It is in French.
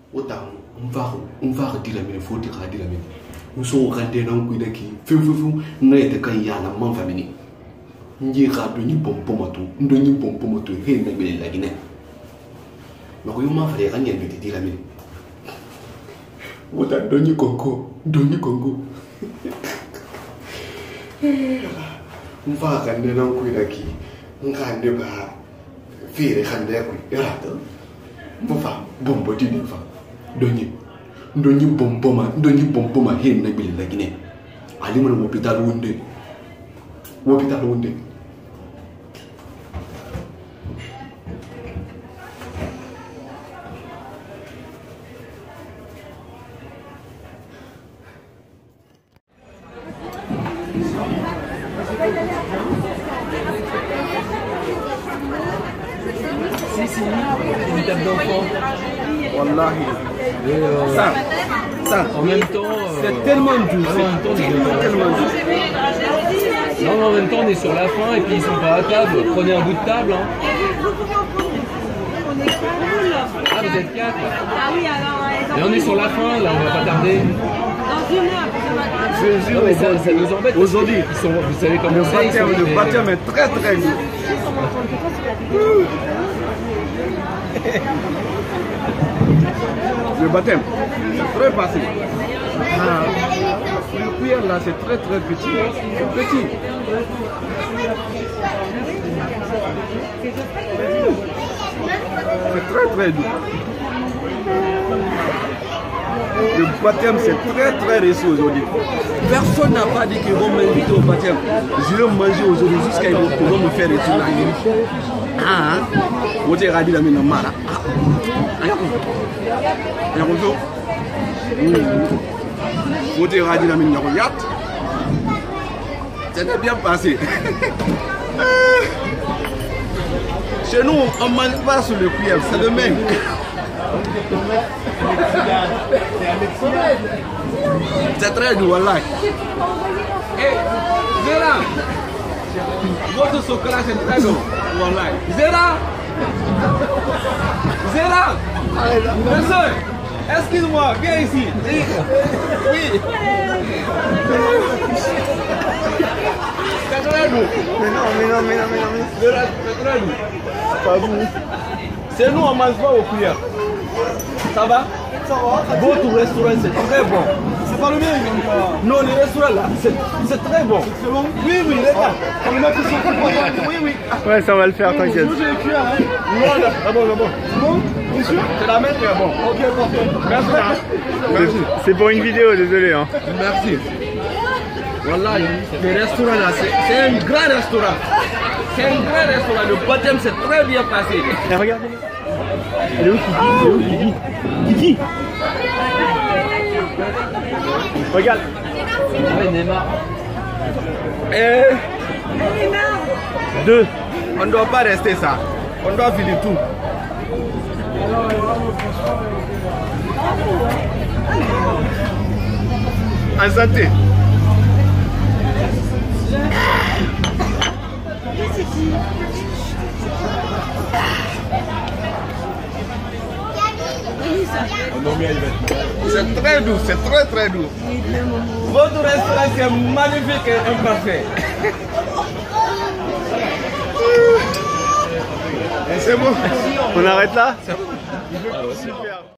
Autant on va retirer la faut dire la mine. Nous sommes rentrés dans le coup qui fou n'a été quand il y a la main féminine. N'y a pas de pompomato, de ni pompomato, et n'a la Guinée. Mais oui, on m'a fait rien de dire la mine. Autant Doni Congo. On va rentrer dans le coup qui on va ne pas faire rentrer quoi. On va bomber du niveau. Doni bomboma hen na bil la Guinée. Ali mo hôpital wonde. Si, une table d'enfant. Wallahi. Ça, en même temps, c'est tellement doux. Non, en même temps, on est sur la fin et puis ils sont pas à table. Prenez un bout de table. Hein. Ah, vous êtes 4 là. Ah oui, alors. Et on est sur la fin, là, on va pas tarder. Dans une heure. Je jure, mais ça nous embête. Aujourd'hui, vous savez comment c'est. Le baptême est très très doux. Le baptême, c'est très facile. Le cuillère là, c'est très très petit. Petit. C'est très très doux. Le baptême, c'est très très réussi aujourd'hui. Personne n'a pas dit qu'ils vont m'inviter au baptême. Je vais manger aujourd'hui jusqu'à ce qu'ils vont me faire retour la nuit. Vous avez dit la mine mara. Vous avez dit la mine yat. C'était bien passé. Chez nous, on ne mange pas sur le cuillère, c'est le même. C'est très doux, wallah. Hé, Zéra, votre chocolat c'est très doux, wallah. Zéra, monsieur, excuse-moi, viens ici. Oui. C'est très doux. Mais non. Zéra, c'est très doux. Pas vous. C'est nous, on ne mange pas au cuillère. Ça va? Votre restaurant c'est très bon. C'est pas le mien donc. Non, le restaurant là, c'est très bon. C'est bon? Oui, regarde. On le met tout sur le oui. Ouais, ça va le faire, t'inquiète. J'ai le cuillère, hein? Non, c'est bon. C'est bon? T'es sûr? C'est la même, mais bon. Ok, parfait. Merci. C'est pour une vidéo, désolé. Hein. Merci. Voilà, le restaurant là, c'est un grand restaurant. C'est un grand restaurant. Le baptême s'est très bien passé. Et regardez. Elle est où Kiki? Regarde. Ouais, Neymar. 2. On ne doit pas rester ça. On doit finir tout. En santé. C'est très doux, c'est très très doux. Votre restaurant est magnifique et imparfait. C'est bon. On arrête là? C'est bon. Super.